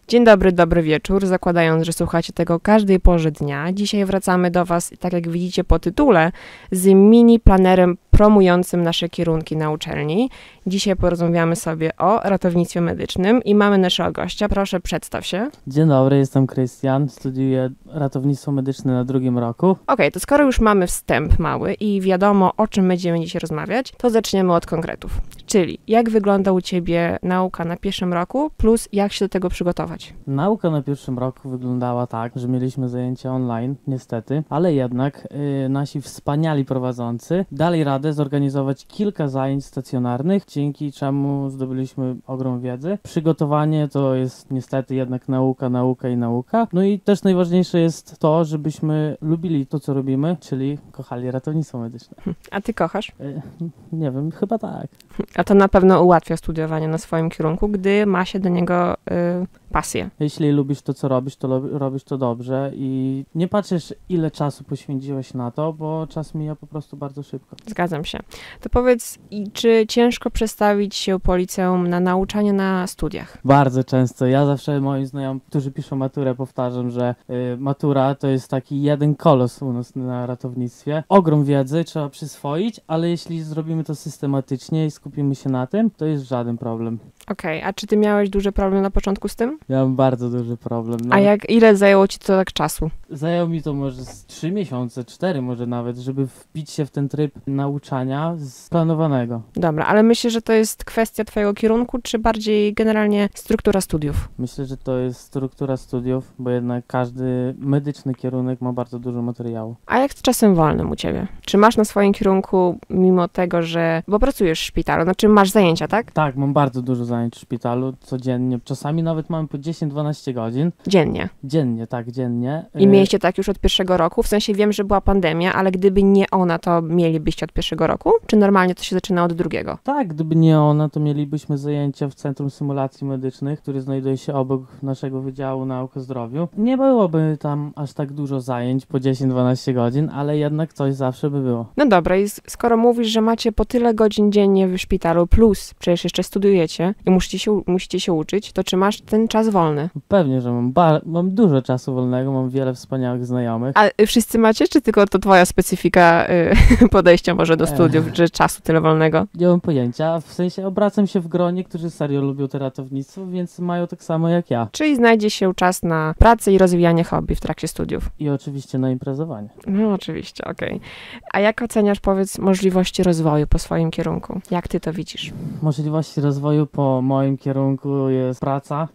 Dzień dobry, dobry wieczór, zakładając, że słuchacie tego o każdej porze dnia. Dzisiaj wracamy do Was, tak jak widzicie po tytule, z mini planerem promującym nasze kierunki na uczelni. Dzisiaj porozmawiamy sobie o ratownictwie medycznym i mamy naszego gościa. Proszę, przedstaw się. Dzień dobry, jestem Krystian, studiuję ratownictwo medyczne na 2. roku. Okej, to skoro już mamy wstęp mały i wiadomo, o czym będziemy dzisiaj rozmawiać, to zaczniemy od konkretów. Czyli jak wygląda u Ciebie nauka na 1. roku, plus jak się do tego przygotować? Nauka na 1. roku wyglądała tak, że mieliśmy zajęcia online, niestety, ale jednak nasi wspaniali prowadzący dali radę zorganizować kilka zajęć stacjonarnych, dzięki czemu zdobyliśmy ogrom wiedzy. Przygotowanie to jest niestety jednak nauka i nauka. No i też najważniejsze jest to, żebyśmy lubili to, co robimy, czyli kochali ratownictwo medyczne. A Ty kochasz? Nie wiem, chyba tak. A to na pewno ułatwia studiowanie na swoim kierunku, gdy ma się do niego pasję. Jeśli lubisz to, co robisz, to robisz to dobrze i nie patrzysz, ile czasu poświęciłeś na to, bo czas mija po prostu bardzo szybko. Zgadzam się. To powiedz, czy ciężko przestawić się po liceum na nauczanie na studiach? Bardzo często. Ja zawsze moim znajomym, którzy piszą maturę, powtarzam, że matura to jest taki jeden kolos u nas na ratownictwie. Ogrom wiedzy trzeba przyswoić, ale jeśli zrobimy to systematycznie i skupimy się na tym, to jest żaden problem. Okej, a czy Ty miałeś duży problem na początku z tym? Miałem bardzo duży problem. A ile zajęło Ci to tak czasu? Zajęło mi to może z 3 miesiące, 4 może nawet, żeby wbić się w ten tryb nauczania planowanego. Dobra, ale myślę, że to jest kwestia Twojego kierunku, czy bardziej generalnie struktura studiów? Myślę, że to jest struktura studiów, bo jednak każdy medyczny kierunek ma bardzo dużo materiału. A jak z czasem wolnym u Ciebie? Czy masz na swoim kierunku, mimo tego, bo pracujesz w szpitalu, znaczy masz zajęcia, tak? Tak, mam bardzo dużo zajęć w szpitalu codziennie. Czasami nawet mam po 10-12 godzin. Dziennie? Dziennie, tak, dziennie. I mieliście tak już od 1. roku? W sensie wiem, że była pandemia, ale gdyby nie ona, to mielibyście od 1. roku? Czy normalnie to się zaczyna od 2? Tak, gdyby nie ona, to mielibyśmy zajęcia w Centrum Symulacji Medycznych, które znajduje się obok naszego Wydziału Nauk o Zdrowiu. Nie byłoby tam aż tak dużo zajęć po 10-12 godzin, ale jednak coś zawsze by było. No dobra, i skoro mówisz, że macie po tyle godzin dziennie w szpitalu, plus przecież jeszcze studujecie i musicie się uczyć, to czy masz ten czas wolny? Pewnie, że mam dużo czasu wolnego, mam wiele wspaniałych znajomych. A wszyscy macie, czy tylko to twoja specyfika podejścia może do studiów, że czasu tyle wolnego? Nie mam pojęcia, w sensie obracam się w gronie, którzy serio lubią to ratownictwo, więc mają tak samo jak ja. Czyli znajdzie się czas na pracę i rozwijanie hobby w trakcie studiów. I oczywiście na imprezowanie. No oczywiście, okej. A jak oceniasz, powiedz, możliwości rozwoju po swoim kierunku? Jak ty to widzisz? Możliwości rozwoju po moim kierunku jest praca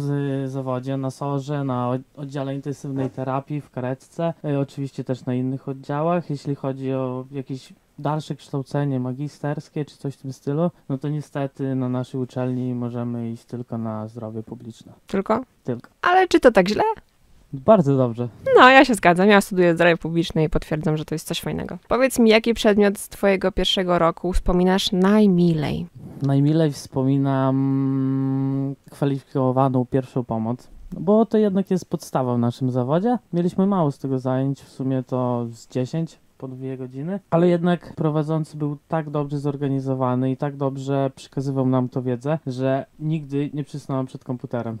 w zawodzie, na SOR-ze, na oddziale intensywnej terapii, w karetce, oczywiście też na innych oddziałach. Jeśli chodzi o jakieś dalsze kształcenie magisterskie czy coś w tym stylu, no to niestety na naszej uczelni możemy iść tylko na zdrowie publiczne. Tylko? Tylko. Ale czy to tak źle? Bardzo dobrze. No, ja się zgadzam. Ja studiuję zdrowie publiczne i potwierdzam, że to jest coś fajnego. Powiedz mi, jaki przedmiot z twojego 1. roku wspominasz najmilej? Najmilej wspominam kwalifikowaną pierwszą pomoc, bo to jednak jest podstawa w naszym zawodzie. Mieliśmy mało z tego zajęć, w sumie to z 10 po 2 godziny, ale jednak prowadzący był tak dobrze zorganizowany i tak dobrze przekazywał nam tą wiedzę, że nigdy nie przysnąłem przed komputerem.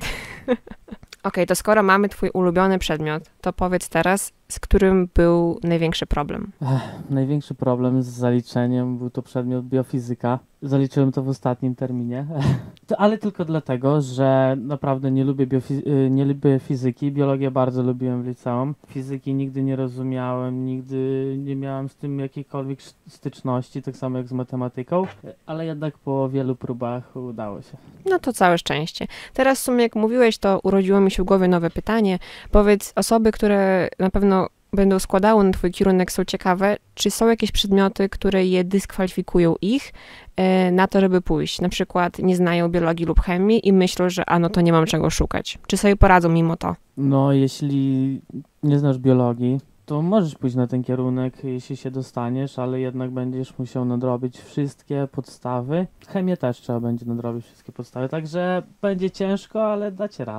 Okej, to skoro mamy twój ulubiony przedmiot, to powiedz teraz, z którym był największy problem? Największy problem z zaliczeniem był to przedmiot biofizyka. Zaliczyłem to w ostatnim terminie, ale tylko dlatego, że naprawdę nie lubię fizyki. Biologię bardzo lubiłem w liceum. Fizyki nigdy nie rozumiałem, nigdy nie miałem z tym jakiejkolwiek styczności, tak samo jak z matematyką, ale jednak po wielu próbach udało się. No to całe szczęście. Teraz w sumie jak mówiłeś, to urodziło mi się w głowie nowe pytanie. Powiedz, osoby, które na pewno będą składały na twój kierunek, są ciekawe, czy są jakieś przedmioty, które je dyskwalifikują ich na to, żeby pójść. Na przykład nie znają biologii lub chemii i myślą, że no to nie mam czego szukać. Czy sobie poradzą mimo to? No, jeśli nie znasz biologii, to możesz pójść na ten kierunek, jeśli się dostaniesz, ale jednak będziesz musiał nadrobić wszystkie podstawy. Chemię też trzeba będzie nadrobić wszystkie podstawy, także będzie ciężko, ale dacie radę. I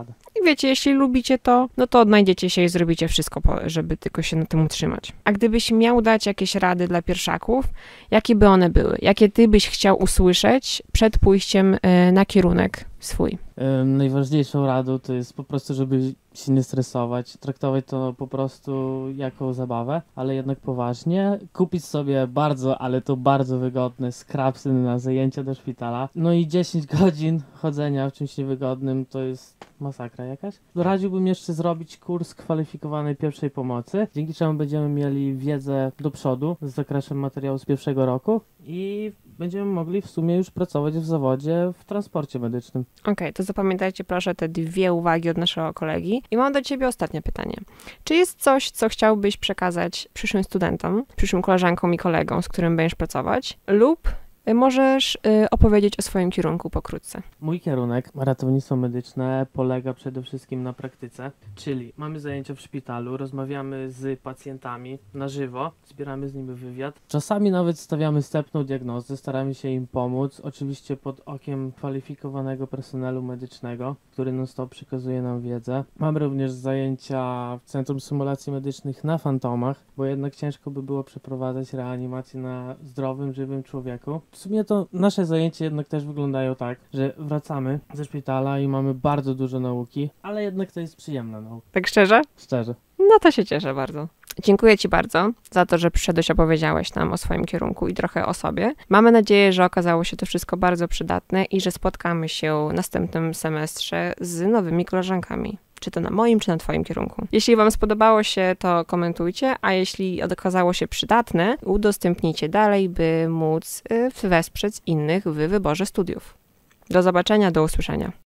wiecie, jeśli lubicie to, no to odnajdziecie się i zrobicie wszystko, żeby tylko się na tym utrzymać. A gdybyś miał dać jakieś rady dla pierwszaków, jakie by one były? Jakie ty byś chciał usłyszeć przed pójściem na kierunek swój? Najważniejszą radą to jest po prostu, żeby się nie stresować, traktować to po prostu jako zabawę, ale jednak poważnie. Kupić sobie bardzo, ale to bardzo wygodne scrapsy na zajęcia do szpitala. No i 10 godzin chodzenia w czymś niewygodnym to jest masakra jakaś. Doradziłbym jeszcze zrobić kurs kwalifikowanej pierwszej pomocy, dzięki czemu będziemy mieli wiedzę do przodu z zakresem materiału z pierwszego roku i będziemy mogli w sumie już pracować w zawodzie w transporcie medycznym. Okej, to zapamiętajcie proszę te 2 uwagi od naszego kolegi. I mam do ciebie ostatnie pytanie. Czy jest coś, co chciałbyś przekazać przyszłym studentom, przyszłym koleżankom i kolegom, z którym będziesz pracować, lub możesz opowiedzieć o swoim kierunku pokrótce? Mój kierunek, ratownictwo medyczne, polega przede wszystkim na praktyce, czyli mamy zajęcia w szpitalu, rozmawiamy z pacjentami na żywo, zbieramy z nimi wywiad. Czasami nawet stawiamy wstępną diagnozę, staramy się im pomóc, oczywiście pod okiem kwalifikowanego personelu medycznego, który non-stop przekazuje nam wiedzę. Mamy również zajęcia w Centrum Symulacji Medycznych na fantomach, bo jednak ciężko by było przeprowadzać reanimację na zdrowym, żywym człowieku. W sumie to nasze zajęcia jednak też wyglądają tak, że wracamy ze szpitala i mamy bardzo dużo nauki, ale jednak to jest przyjemna nauka. Tak szczerze? Szczerze. No to się cieszę bardzo. Dziękuję ci bardzo za to, że przyszedłeś, opowiedziałeś nam o swoim kierunku i trochę o sobie. Mamy nadzieję, że okazało się to wszystko bardzo przydatne i że spotkamy się w następnym semestrze z nowymi koleżankami. Czy to na moim, czy na twoim kierunku. Jeśli wam spodobało się, to komentujcie, a jeśli okazało się przydatne, udostępnijcie dalej, by móc wesprzeć innych w wyborze studiów. Do zobaczenia, do usłyszenia.